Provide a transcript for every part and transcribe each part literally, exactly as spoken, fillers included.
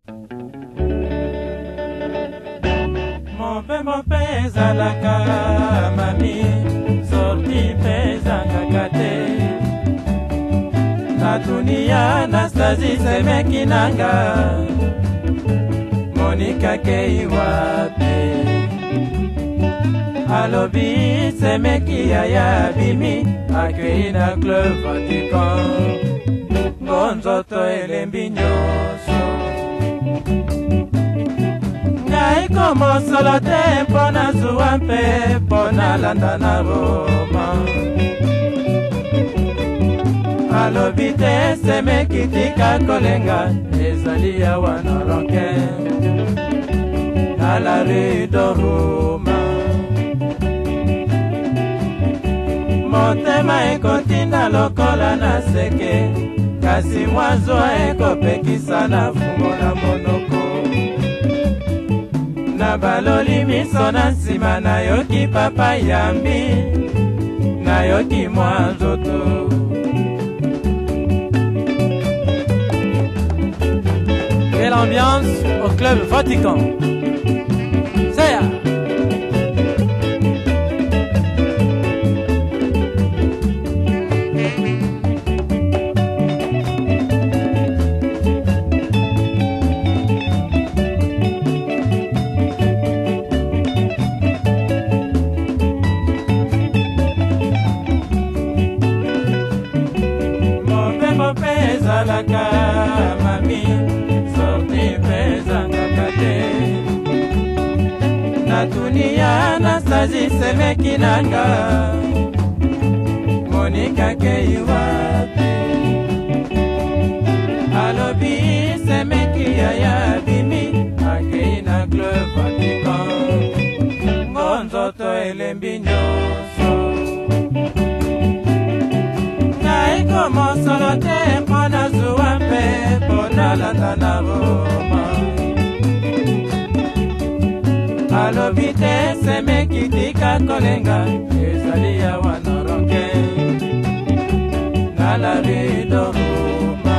Mopembo pe ezalaka mami, sorti pe ezangaka te. Natunia Anastasie semeki nanga, Monika kei wapi? Alobi semeki yaya bimi, akei na Club Vatican. Bonzoto elembi nyonso, ngai komo solo te mpona zuwa mpe mpona landa na Roma. Alobi te semeki tika kolenga, ezali awa na Ronquin na la rue de Roma. Motema ekotinda lokola na seke, kasi mwazo ekopekisa na fumo na monoko. Na baloli miso na nsima nayoki papa yambi, nayoki mwa nzoto. Quelle ambiance au Club Vatican. C'est ya. Ezalaka mami, sorti pe ezangaka te. Natunia Anastasie semeki nanga, Monika kei wapi? Alobi semeki yaya bimi, akei na Club Vatican. Bonzoto elembi nyonso, ngai komo solo te mpona zuwa mpe mpona landa na Roma. Alobi te semeki tika kolenga, ezali awa na Ronquin na la rue de Roma.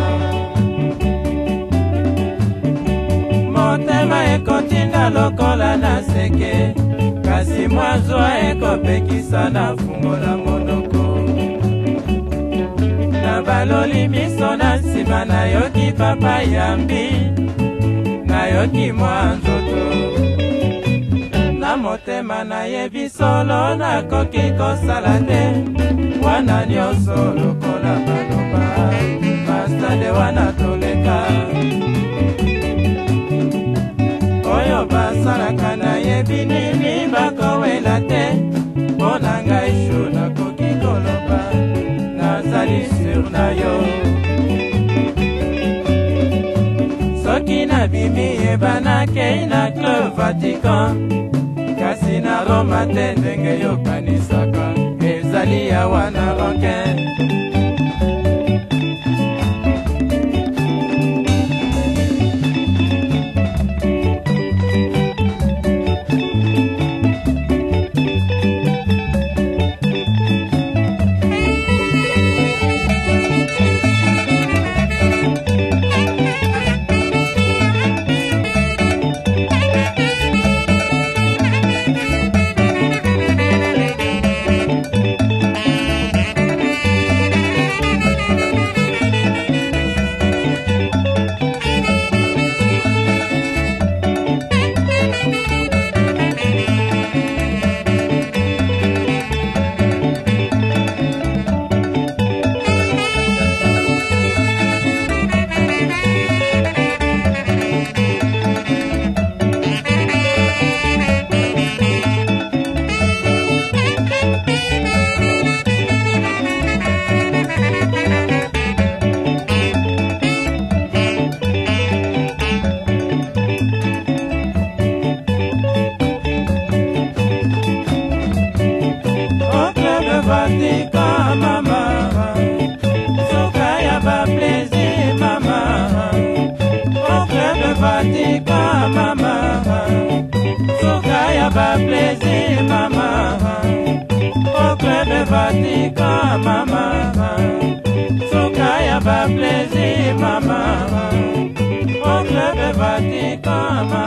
Motema ekotinda lokola na seke, kasi mwazo ekopekisa na fungo na monoko. Na baloli miso na nsima nayoki papa yambi, nayoki mwa nzoto. Na motema nayebi solo nakoki kosala te, wana nyonso lokola baloba, bastade wana toleka. Oyo basalaka nayebi nini bakowela te, mpona ngai shu nakoki koloba, nazali sur na yo. Soki nabimi ebanakei na Club Vatican, kasi na Roma te ndenge yokanisaka, ezali awa na Ronquin. Vatican mama, soka ya ba plaisir mama. Au Club Vatican mama, soka ya ba plaisir mama. Au Club Vatican mama, soka ya ba plaisir mama. Au Club Vatican Vatican